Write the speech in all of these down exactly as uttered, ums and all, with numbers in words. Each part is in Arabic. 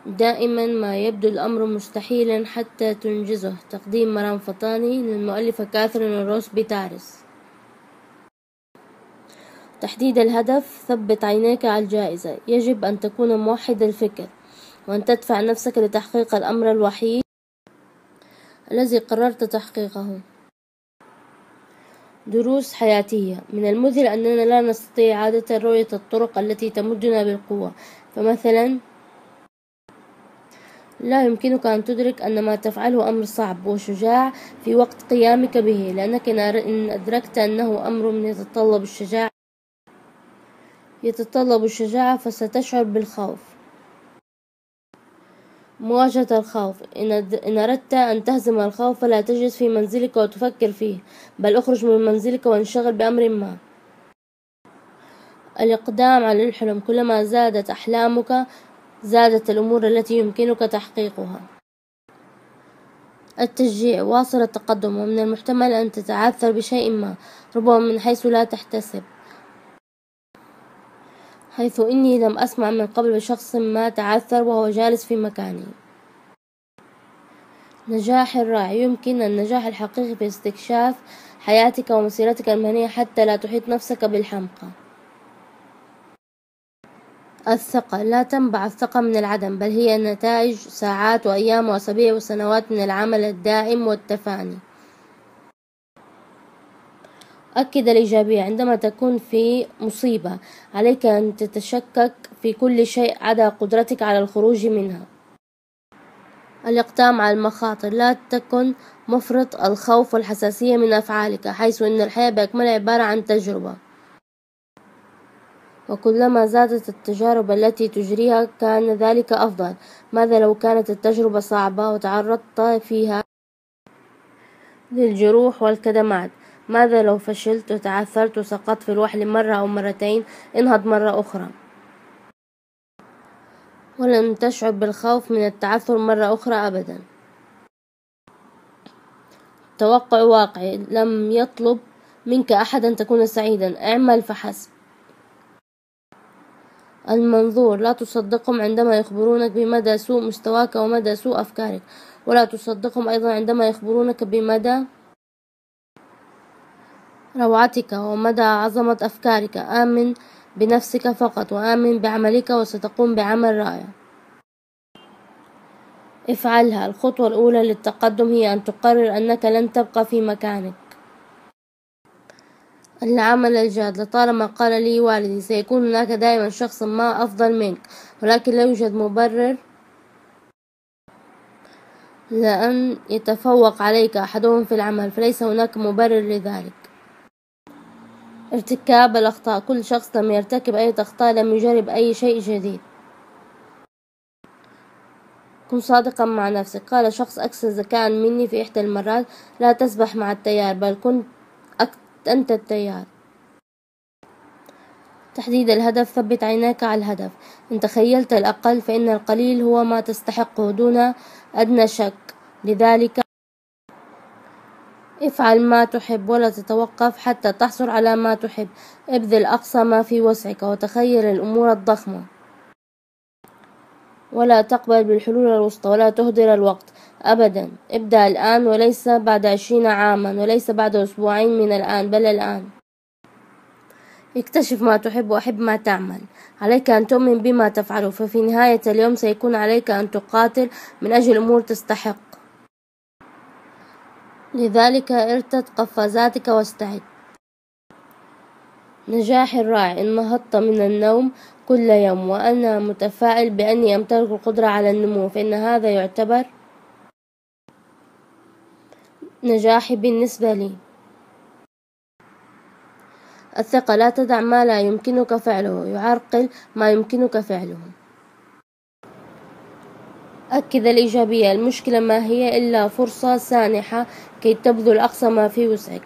دائما ما يبدو الأمر مستحيلا حتى تنجزه. تقديم مرام فطاني للمؤلفة كاثرين روس بيتارس. تحديد الهدف. ثبت عينيك على الجائزة. يجب أن تكون موحد الفكر وأن تدفع نفسك لتحقيق الأمر الوحيد الذي قررت تحقيقه. دروس حياتية. من المذهل أننا لا نستطيع عادة رؤية الطرق التي تمدنا بالقوة، فمثلا لا يمكنك أن تدرك أن ما تفعله أمر صعب وشجاع في وقت قيامك به، لأنك إن أدركت أنه أمر يتطلب الشجاعة يتطلب الشجاعة فستشعر بالخوف. مواجهة الخوف. إن أردت أن تهزم الخوف فلا تجلس في منزلك وتفكر فيه، بل اخرج من منزلك وانشغل بأمر ما. الإقدام على الحلم. كلما زادت أحلامك زادت الأمور التي يمكنك تحقيقها. التشجيع. واصل التقدم، ومن المحتمل أن تتعثر بشيء ما، ربما من حيث لا تحتسب، حيث إني لم أسمع من قبل بشخص ما تعثر وهو جالس في مكانه. نجاح الراعي. يمكن النجاح الحقيقي في استكشاف حياتك ومسيرتك المهنية حتى لا تحيط نفسك بالحمقى. الثقة. لا تنبع الثقة من العدم، بل هي نتائج ساعات وأيام وأسابيع وسنوات من العمل الدائم والتفاني. أكد الإيجابية. عندما تكون في مصيبة عليك أن تتشكك في كل شيء عدا قدرتك على الخروج منها. الإقدام على المخاطر. لا تكن مفرط الخوف والحساسية من أفعالك، حيث أن الحياة بأكملها عبارة عن تجربة، وكلما زادت التجارب التي تجريها كان ذلك أفضل. ماذا لو كانت التجربة صعبة وتعرضت فيها للجروح والكدمات؟ ماذا لو فشلت وتعثرت وسقطت في الوحل مرة أو مرتين؟ انهض مرة أخرى ولن تشعر بالخوف من التعثر مرة أخرى أبدا. توقع واقعي. لم يطلب منك أحد أن تكون سعيدا، اعمل فحسب. المنظور. لا تصدقهم عندما يخبرونك بمدى سوء مستواك ومدى سوء أفكارك، ولا تصدقهم أيضا عندما يخبرونك بمدى روعتك ومدى عظمة أفكارك. آمن بنفسك فقط، وآمن بعملك وستقوم بعمل رائع. افعلها. الخطوة الأولى للتقدم هي أن تقرر أنك لن تبقى في مكانك. العمل الجاد. لطالما قال لي والدي سيكون هناك دائما شخص ما أفضل منك، ولكن لا يوجد مبرر لأن يتفوق عليك أحدهم في العمل، فليس هناك مبرر لذلك. ارتكاب الأخطاء. كل شخص لم يرتكب أي أخطاء لم يجرب أي شيء جديد. كن صادقا مع نفسك. قال شخص أكثر ذكاء مني في إحدى المرات: لا تسبح مع التيار، بل كن أنت التيار. تحديد الهدف. ثبت عينيك على الهدف. إن تخيلت الأقل فإن القليل هو ما تستحقه دون أدنى شك، لذلك افعل ما تحب ولا تتوقف حتى تحصل على ما تحب. ابذل أقصى ما في وسعك وتخيل الأمور الضخمة، ولا تقبل بالحلول الوسطى، ولا تهدر الوقت أبدا. ابدأ الآن وليس بعد عشرين عاما، وليس بعد أسبوعين من الآن، بل الآن. اكتشف ما تحب وأحب ما تعمل. عليك أن تؤمن بما تفعله، ففي نهاية اليوم سيكون عليك أن تقاتل من أجل أمور تستحق، لذلك ارتد قفازاتك واستعد. نجاح الراعي. إن نهضت من النوم كل يوم وأنا متفائل بأني أمتلك القدرة على النمو، فإن هذا يعتبر نجاحي بالنسبة لي. الثقة. لا تدع ما لا يمكنك فعله يعرقل ما يمكنك فعله. أكد الإيجابية. المشكلة ما هي إلا فرصة سانحة كي تبذل أقصى ما في وسعك.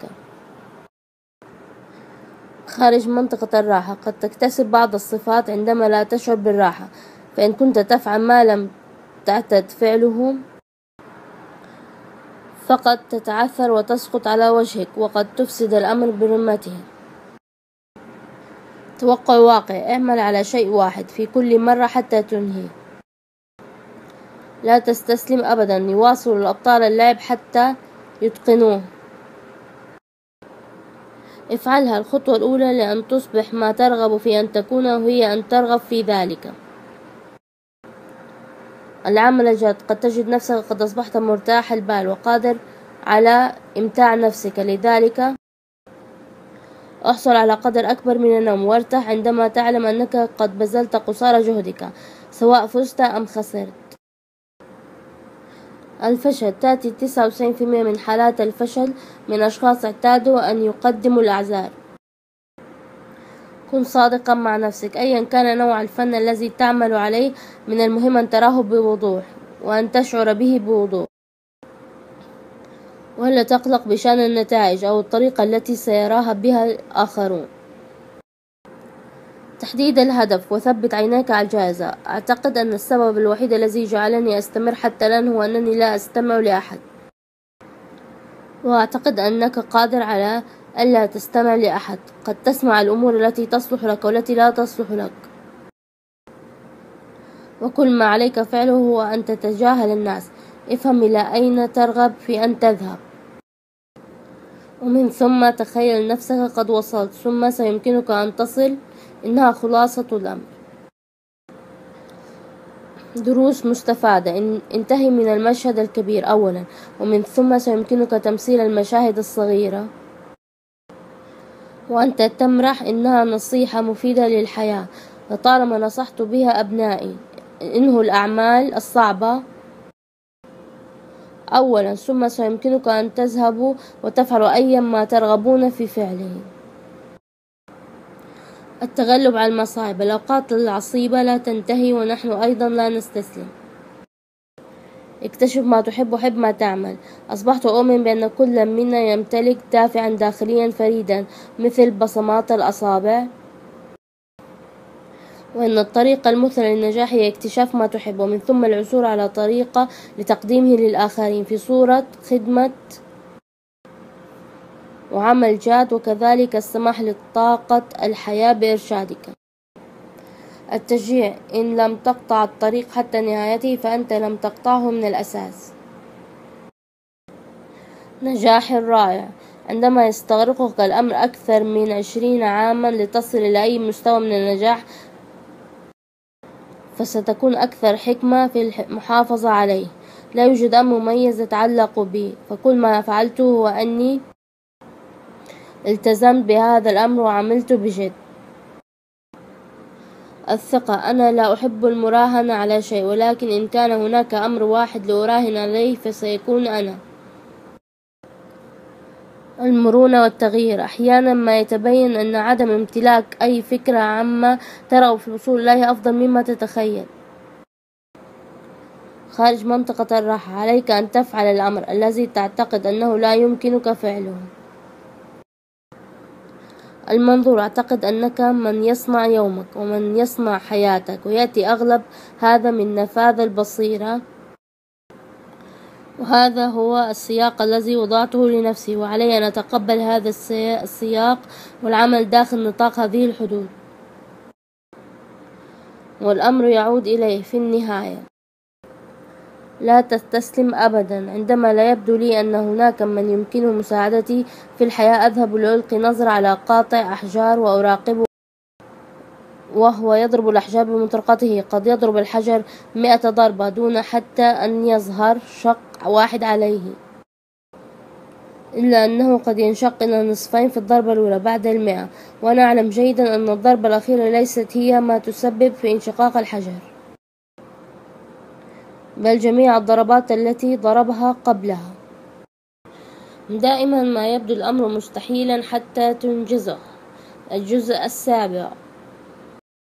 خارج منطقة الراحة. قد تكتسب بعض الصفات عندما لا تشعر بالراحة، فإن كنت تفعل ما لم تعتد فعله فقد تتعثر وتسقط على وجهك، وقد تفسد الأمر برمته. توقع واقع. اعمل على شيء واحد في كل مرة حتى تنهي. لا تستسلم أبدا. يواصل الأبطال اللعب حتى يتقنوه. افعلها. الخطوة الأولى لأن تصبح ما ترغب في أن تكونه هي أن ترغب في ذلك. العمل الجاد. قد تجد نفسك قد أصبحت مرتاح البال وقادر على إمتاع نفسك، لذلك احصل على قدر أكبر من النوم وارتاح عندما تعلم أنك قد بذلت قصارى جهدك سواء فزت أم خسرت. الفشل. تأتي تسعة وتسعين بالمئة من حالات الفشل من أشخاص اعتادوا أن يقدموا الأعذار. كن صادقا مع نفسك. أيا كان نوع الفن الذي تعمل عليه، من المهم أن تراه بوضوح وأن تشعر به بوضوح، ولا تقلق بشأن النتائج أو الطريقة التي سيراها بها الآخرون. تحديد الهدف وثبت عينيك على الجائزة. أعتقد أن السبب الوحيد الذي جعلني أستمر حتى الآن هو أنني لا أستمع لأحد، وأعتقد أنك قادر على ألا تستمع لأحد. قد تسمع الأمور التي تصلح لك والتي لا تصلح لك، وكل ما عليك فعله هو أن تتجاهل الناس. افهم إلى أين ترغب في أن تذهب، ومن ثم تخيل نفسك قد وصلت، ثم سيمكنك أن تصل. إنها خلاصة الأمر. دروس مستفادة. انتهي من المشهد الكبير أولا، ومن ثم سيمكنك تمثيل المشاهد الصغيرة وأنت تمرح. إنها نصيحة مفيدة للحياة لطالما نصحت بها أبنائي. انهوا الأعمال الصعبة أولا، ثم سيمكنك أن تذهبوا وتفعلوا أي ما ترغبون في فعله. التغلب على المصاعب. الأوقات العصيبة لا تنتهي ونحن أيضا لا نستسلم. اكتشف ما تحب وحب ما تعمل. أصبحت أؤمن بأن كل منا يمتلك دافعا داخليا فريدا مثل بصمات الأصابع، وأن الطريقة المثلى للنجاح هي اكتشاف ما تحب ومن ثم العثور على طريقة لتقديمه للآخرين في صورة خدمة وعمل جاد، وكذلك السماح لطاقة الحياة بإرشادك. التشجيع. إن لم تقطع الطريق حتى نهايته فأنت لم تقطعه من الأساس. نجاح رائع. عندما يستغرقك الأمر أكثر من عشرين عاما لتصل إلى أي مستوى من النجاح، فستكون أكثر حكمة في المحافظة عليه. لا يوجد أمر مميز يتعلق بي، فكل ما فعلته هو أني التزمت بهذا الأمر وعملت بجد. الثقة. أنا لا أحب المراهنة على شيء، ولكن إن كان هناك أمر واحد لأراهن عليه فسيكون أنا. المرونة والتغيير. أحيانا ما يتبين أن عدم امتلاك أي فكرة عما ترغب في الوصول إليه أفضل مما تتخيل. خارج منطقة الراحة. عليك أن تفعل الأمر الذي تعتقد أنه لا يمكنك فعله. المنظور. أعتقد أنك من يصنع يومك ومن يصنع حياتك، ويأتي أغلب هذا من نفاذ البصيرة، وهذا هو السياق الذي وضعته لنفسي، وعلي أن أتقبل هذا السياق والعمل داخل نطاق هذه الحدود، والأمر يعود إليه في النهاية. لا تستسلم أبدا. عندما لا يبدو لي أن هناك من يمكنه مساعدتي في الحياة، أذهب لألقي نظرة على قاطع أحجار وأراقبه وهو يضرب الأحجار بمطرقته. قد يضرب الحجر مئة ضربة دون حتى أن يظهر شق واحد عليه، إلا أنه قد ينشق إلى نصفين في الضربة الأولى بعد المئة، وأنا أعلم جيدا أن الضربة الأخيرة ليست هي ما تسبب في انشقاق الحجر، بل جميع الضربات التي ضربها قبلها. دائما ما يبدو الأمر مستحيلا حتى تنجزه. الجزء السابع.